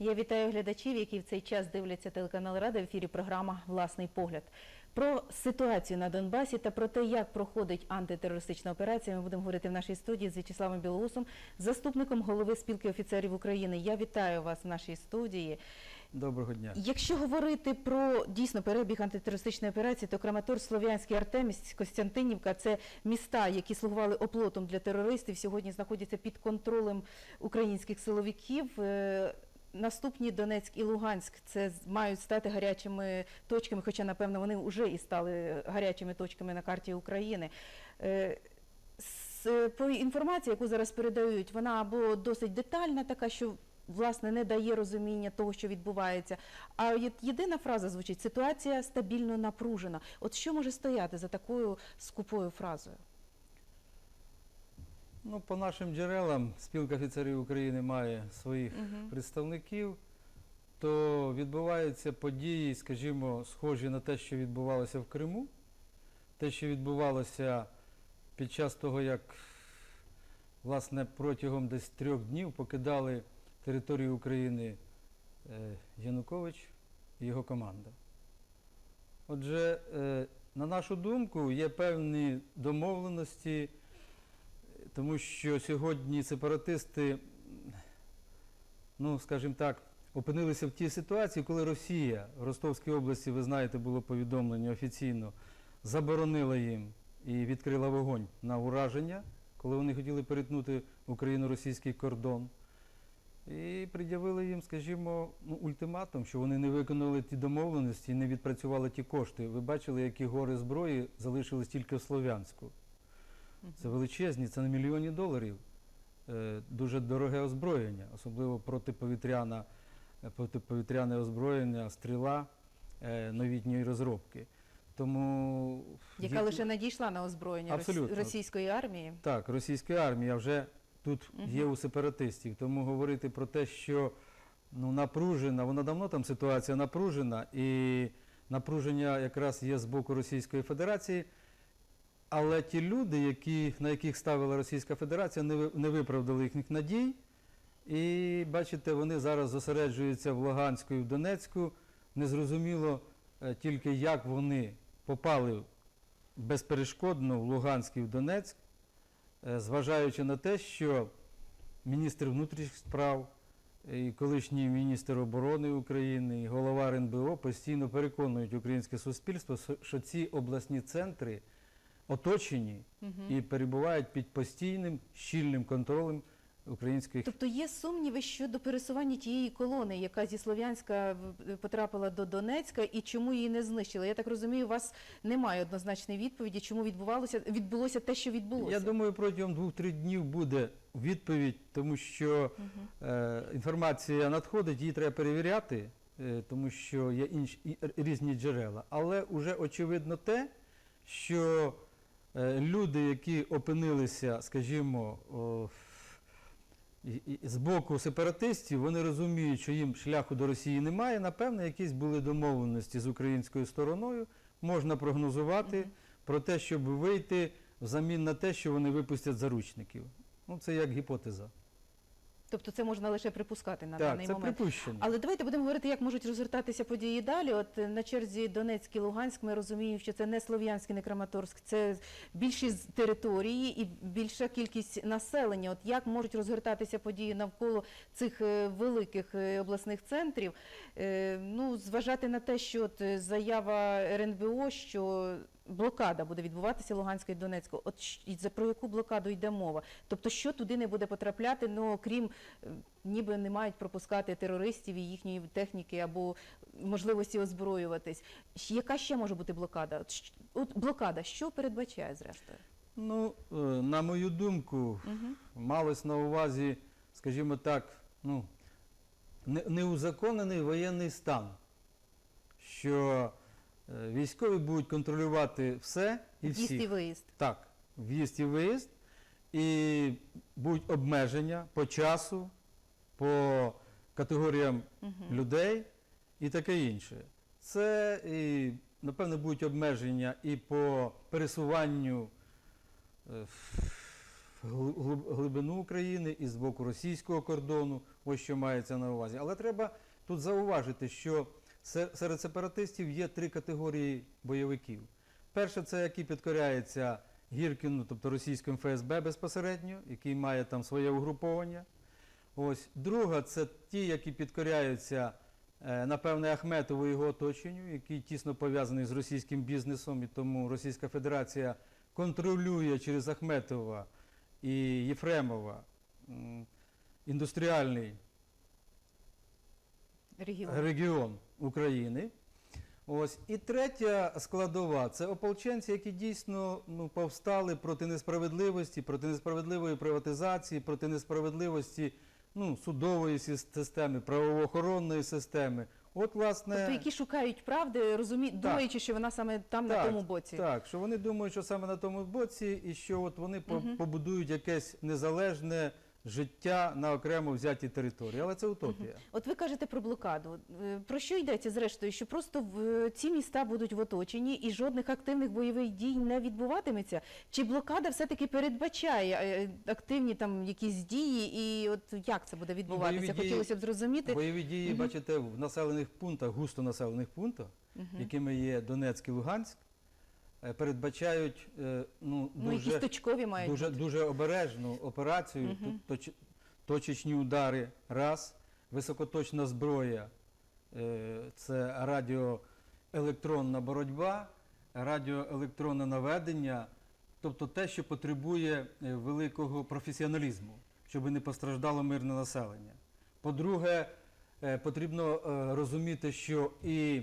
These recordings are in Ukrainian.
Я вітаю глядачів, які в цей час дивляться телеканал Рада. В ефірі програма «Власний погляд». Про ситуацію на Донбасі та про те, як проходить антитерористична операція, ми будемо говорити в нашій студії з В'ячеславом Білоусом, заступником голови спілки офіцерів України. Я вітаю вас в нашій студії. Доброго дня. Якщо говорити про дійсно перебіг антитерористичної операції, то Краматорськ, Слов'янський, Артемівськ, Костянтинівка – це міста, які слугували оплотом для терористів, сьогодні знаходяться під контролем українських силовиків. Наступні Донецьк і Луганськ – це мають стати гарячими точками, хоча, напевно, вони вже і стали гарячими точками на карті України. По інформації, яку зараз передають, вона або досить детальна така, що власне не дає розуміння того, що відбувається. А єдина фраза звучить: ситуація стабільно напружена. От що може стояти за такою скупою фразою? Ну, по нашим джерелам, спілка офіцерів України має своїх представників, то відбуваються події, скажімо, схожі на те, що відбувалося в Криму, те, що відбувалося під час того, як, власне, протягом десь 3 днів покидали територію України Янукович і його команда. Отже, на нашу думку, є певні домовленості, тому що сьогодні сепаратисти, ну, скажімо так, опинилися в тій ситуації, коли Росія в Ростовській області, ви знаєте, було повідомлення офіційно, заборонила їм і відкрила вогонь на ураження, коли вони хотіли перетнути україно-російський кордон. І пред'явили їм, скажімо, ультиматум, що вони не виконали ті домовленості і не відпрацювали ті кошти. Ви бачили, які гори зброї залишились тільки в Слов'янську. Це величезні, це на мільйони доларів. Дуже дороге озброєння, особливо протиповітряне озброєння, стріла новітньої розробки. Тому... Яка лише надійшла на озброєння російської армії? Так, російської армії, а вже тут є у сепаратистів. Тому говорити про те, що напружена, вона давно там ситуація напружена, і напруження якраз є з боку Російської Федерації, але ті люди, на яких ставила Російська Федерація, не виправдали їхніх надій. І, бачите, вони зараз зосереджуються в Луганську і в Донецьку. Незрозуміло тільки, як вони попали безперешкодно в Луганськ і в Донецьк, зважаючи на те, що міністр внутрішніх справ, і колишній міністр оборони України, і голова РНБО постійно переконують українське суспільство, що ці обласні центри оточені і перебувають під постійним щільним контролем українських... Тобто є сумніви щодо пересування тієї колони, яка зі Слов'янська потрапила до Донецька, і чому її не знищили? Я так розумію, у вас немає однозначної відповіді, чому відбулося те, що відбулося? Я думаю, протягом 2-3 днів буде відповідь, тому що інформація надходить, її треба перевіряти, тому що є різні джерела. Але вже очевидно те, що люди, які опинилися, скажімо, з боку сепаратистів, вони розуміють, що їм шляху до Росії немає. Напевно, якісь були домовленості з українською стороною. Можна прогнозувати про те, щоб вийти взамін на те, що вони випустять заручників. Ну, це як гіпотеза. Тобто це можна лише припускати на даний момент. Так, це припущення. Але давайте будемо говорити, як можуть розгортатися події далі. От на черзі Донецьк і Луганськ, ми розуміємо, що це не Слов'янськ і не Краматорськ, це більшість території і більша кількість населення. От як можуть розгортатися події навколо цих великих обласних центрів? Ну, зважати на те, що заява РНБО, що блокада буде відбуватися Луганська і Донецька. От про яку блокаду йде мова? Тобто, що туди не буде потрапляти, крім, ніби не мають пропускати терористів і їхньої техніки або можливості озброюватись. Яка ще може бути блокада? От блокада, що передбачає, зрештою? Ну, на мою думку, малось на увазі, скажімо так, неузаконений воєнний стан, що військові будуть контролювати все і всіх. В'їзд і виїзд. Так, в'їзд і виїзд. І будуть обмеження по часу, по категоріям людей і таке інше. Це, напевно, будуть обмеження і по пересуванню глибину України, і з боку російського кордону, ось що мається на увазі. Але треба тут зауважити, що серед сепаратистів є три категорії бойовиків. Перше, це які підкоряються Гіркіну, тобто російському ФСБ безпосередньо, який має там своє угруповання. Ось. Друга, це ті, які підкоряються, напевне, Ахметову і його оточенню, який тісно пов'язаний з російським бізнесом, і тому Російська Федерація контролює через Ахметова і Єфремова індустріальний регіон України. Ось. І третя складова – це ополченці, які дійсно повстали проти несправедливості, проти несправедливої приватизації, проти несправедливості судової системи, правоохоронної системи. От, власне, тобто, які шукають правди, думаючи, що вона саме там, на тому боці. Так, що вони думають, що саме на тому боці, і що от вони побудують якесь незалежне життя на окремо взятій території. Але це утопія. От ви кажете про блокаду. Про що йдеться зрештою? Що просто ці міста будуть в оточенні і жодних активних бойових дій не відбуватиметься? Чи блокада все-таки передбачає активні там якісь дії? І от як це буде відбуватися? Хотілося б зрозуміти. Бойові дії, бачите, в населених пунктах, густо населених пунктах, якими є Донецьк і Луганськ, передбачають якісь точкові мають бути. Дуже обережну операцію, точечні удари – раз, високоточна зброя – це радіоелектронна боротьба, радіоелектронне наведення, тобто те, що потребує великого професіоналізму, щоб не постраждало мирне населення. По-друге, потрібно розуміти, що і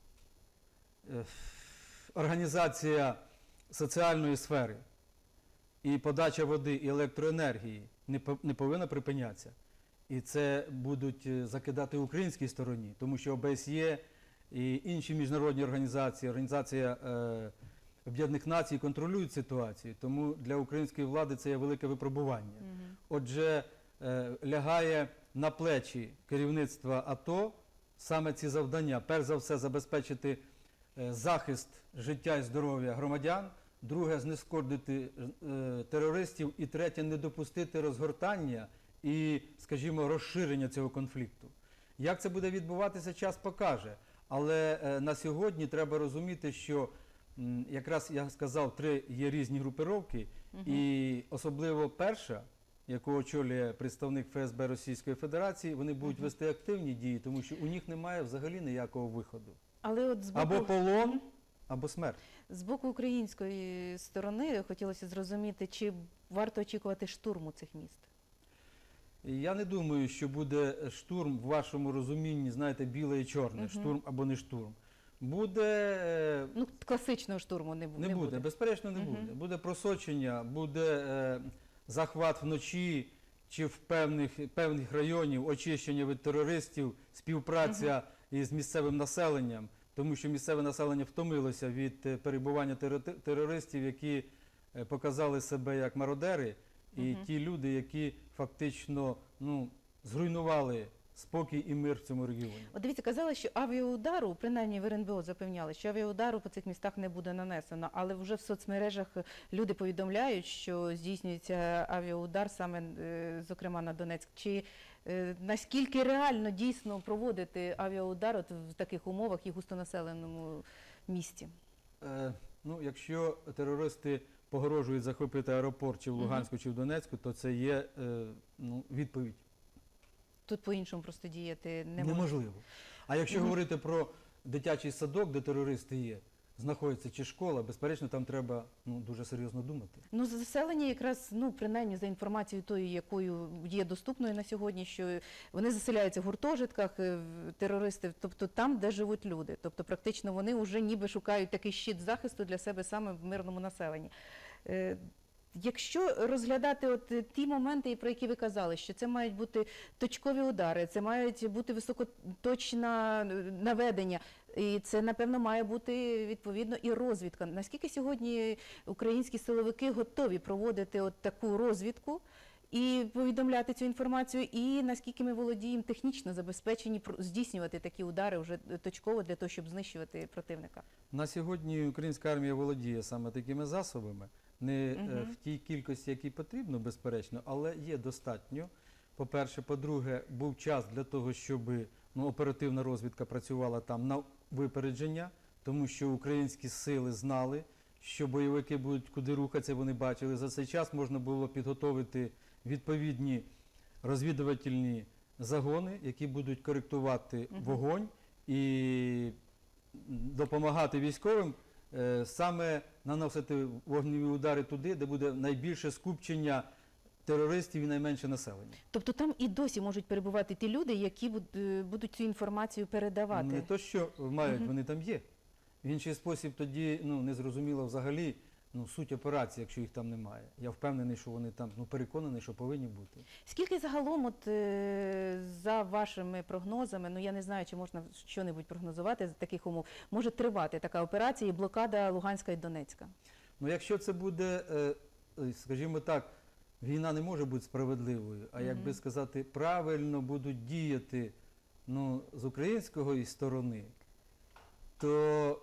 організація соціальної сфери, і подача води, і електроенергії не повинна припинятися. І це будуть закидати українській стороні, тому що ОБСЄ і інші міжнародні організації, Організація Об'єднаних Націй контролюють ситуацію, тому для української влади це є велике випробування. Отже, лягає на плечі керівництва АТО саме ці завдання. Перш за все, забезпечити захист життя і здоров'я громадян, друге – знешкодити терористів, і третє – не допустити розгортання і, скажімо, розширення цього конфлікту. Як це буде відбуватися, час покаже. Але на сьогодні треба розуміти, що якраз, я сказав, три є різні групировки, і особливо перша, яку очолює представник ФСБ Російської Федерації, вони будуть вести активні дії, тому що у них немає взагалі ніякого виходу. Але от або полон, або смерть. З боку української сторони хотілося зрозуміти, чи варто очікувати штурму цих міст? Я не думаю, що буде штурм в вашому розумінні, знаєте, біле і чорне, штурм або не штурм. Буде... класичного штурму не буде. Безперечно, не буде. Буде просочення, буде захват вночі чи в певних районів, очищення від терористів, співпраця із місцевим населенням, тому що місцеве населення втомилося від перебування терористів, які показали себе як мародери, і ті люди, які фактично зруйнували спокій і мир в цьому регіоні. От дивіться, казали, що авіаудару, принаймні в РНБО запевняли, що авіаудару по цих містах не буде нанесено, але вже в соцмережах люди повідомляють, що здійснюється авіаудар саме, зокрема, на Донецьк. Чи наскільки реально дійсно проводити авіаудар от в таких умовах і густонаселеному місті? Якщо терористи погрожують захопити аеропорт чи в Луганську, чи в Донецьку, то це є відповідь. Тут по-іншому просто діяти неможливо. А якщо говорити про дитячий садок, де терористи є, знаходиться чи школа, безперечно, там треба дуже серйозно думати. Заселення якраз, принаймні за інформацією тою, якою є доступною на сьогодні, що вони заселяються в гуртожитках, терористи, тобто там, де живуть люди. Тобто практично вони вже ніби шукають такий щит захисту для себе саме в мирному населенні. Якщо розглядати ті моменти, про які ви казали, що це мають бути точкові удари, це мають бути високоточне наведення, і це, напевно, має бути, відповідно, і розвідка. Наскільки сьогодні українські силовики готові проводити таку розвідку і повідомляти цю інформацію, і наскільки ми володіємо технічно забезпечені здійснювати такі удари вже точково для того, щоб знищувати противника? На сьогодні українська армія володіє саме такими засобами. Не в тій кількості, якій потрібно, безперечно, але є достатньо. По-перше, по-друге, був час для того, щоб оперативна розвідка працювала там на випередження, тому що українські сили знали, що бойовики будуть куди рухатися, вони бачили. За цей час можна було підготовити відповідні розвідувальні загони, які будуть коректувати вогонь і допомагати військовим саме наносити вогневі удари туди, де буде найбільше скупчення терористів і найменше населення. Тобто там і досі можуть перебувати ті люди, які будуть цю інформацію передавати? Не то, що мають, вони там є. В інший спосіб тоді не зрозуміло взагалі суть операції, якщо їх там немає. Я впевнений, що вони там, переконаний, що повинні бути. Скільки загалом, за вашими прогнозами, я не знаю, чи можна що-небудь прогнозувати з таких умов, може тривати така операція і блокада Луганська і Донецька? Якщо це буде, скажімо так, війна не може бути справедливою, а як би сказати, правильно будуть діяти з української сторони, то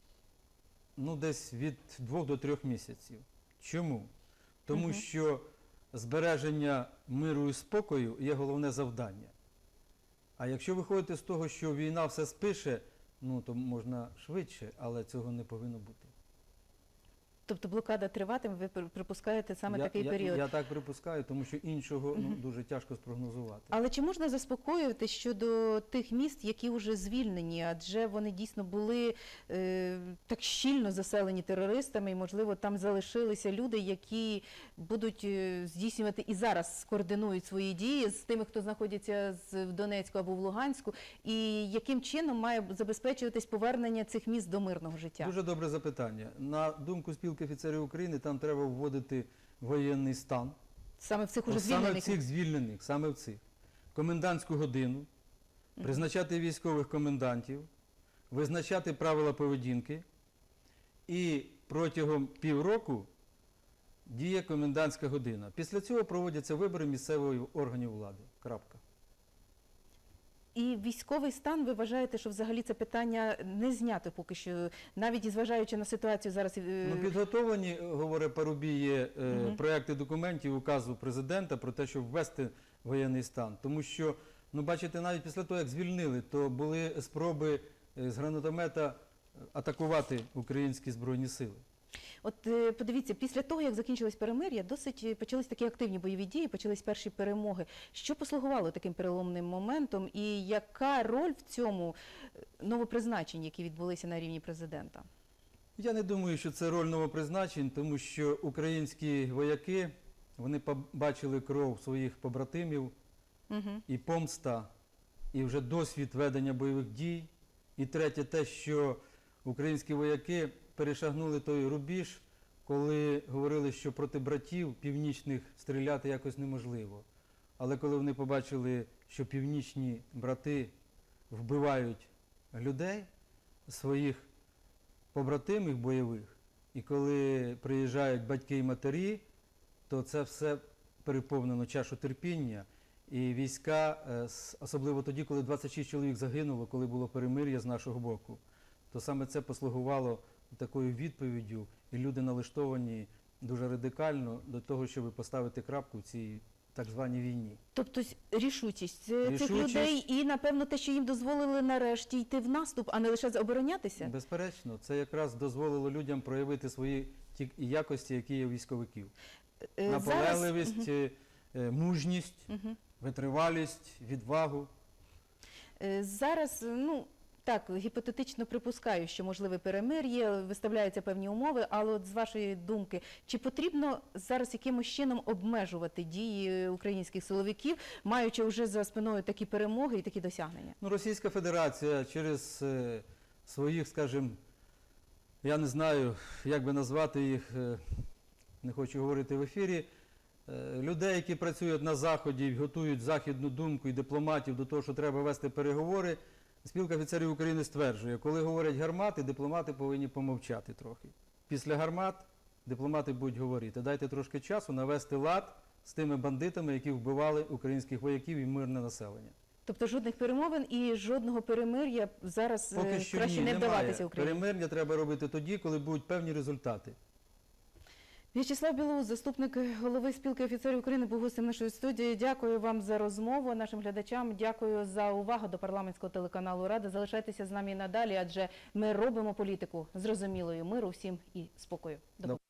десь від 2 до 3 місяців. Чому? Тому що збереження миру і спокою є головне завдання. А якщо виходити з того, що війна все спише, то можна швидше, але цього не повинно бути. Тобто блокада триватиме, ви припускаєте саме такий період? Я так припускаю, тому що іншого дуже тяжко спрогнозувати. Але чи можна заспокоювати щодо тих міст, які вже звільнені? Адже вони дійсно були так щільно заселені терористами, і, можливо, там залишилися люди, які будуть здійснювати і зараз скоординують свої дії з тими, хто знаходиться в Донецьку або в Луганську, і яким чином має забезпечуватись повернення цих міст до мирного життя? Дуже добре запитання. На думку Спілки офіцерів України, там треба вводити воєнний стан. Саме в цих уже звільнених? Саме в цих звільнених, саме в цих. Комендантську годину, призначати військових комендантів, визначати правила поведінки і протягом півроку діє комендантська година. Після цього проводяться вибори місцевих органів влади. Крапка. І військовий стан, ви вважаєте, що взагалі це питання не знято поки що, навіть і зважаючи на ситуацію зараз? Підготовлені, говорить Парубій, є проекти документів, указу президента про те, щоб ввести воєнний стан. Тому що, бачите, навіть після того, як звільнили, то були спроби з гранатомета атакувати українські Збройні Сили. От подивіться, після того, як закінчилось перемир'я, досить почались такі активні бойові дії, почались перші перемоги. Що послугувало таким переломним моментом і яка роль в цьому новопризначень, які відбулися на рівні президента? Я не думаю, що це роль новопризначень, тому що українські вояки, вони побачили кров своїх побратимів, і помста, і вже досвід ведення бойових дій. І третє те, що українські вояки перешагнули той рубіж, коли говорили, що проти братів північних стріляти якось неможливо. Але коли вони побачили, що північні брати вбивають людей, своїх побратимів бойових, і коли приїжджають батьки і матері, то це все переповнено чашу терпіння. І війська, особливо тоді, коли 26 чоловік загинуло, коли було перемир'я з нашого боку, то саме це послугувало такою відповіддю, і люди налаштовані дуже радикально до того, щоб поставити крапку в цій так званій війні. Тобто рішучість цих людей і, напевно, те, що їм дозволили нарешті йти в наступ, а не лише оборонятися? Безперечно, це якраз дозволило людям проявити свої ті якості, які є у військовиків. Наполегливість, мужність, витривалість, відвагу. Зараз, так, гіпотетично припускаю, що можливе перемир'я, виставляються певні умови, але от з вашої думки, чи потрібно зараз якимось чином обмежувати дії українських силовиків, маючи вже за спиною такі перемоги і такі досягнення? Російська Федерація через своїх, скажімо, я не знаю, як би назвати їх, не хочу говорити в ефірі, людей, які працюють на Заході і готують західну думку і дипломатів до того, що треба вести переговори, Спілка офіцерів України стверджує, коли говорять гармати, дипломати повинні помовчати трохи. Після гармат дипломати будуть говорити, дайте трошки часу навести лад з тими бандитами, які вбивали українських вояків і мирне населення. Тобто жодних перемовин і жодного перемир'я зараз краще не вдаватися Україні? Перемир'я треба робити тоді, коли будуть певні результати. В'ячеслав Білоус, заступник голови спілки офіцерів України, був гостем нашої студії. Дякую вам за розмову, нашим глядачам. Дякую за увагу до парламентського телеканалу «Рада». Залишайтеся з нами і надалі, адже ми робимо політику зрозумілою. Миру всім і спокою. До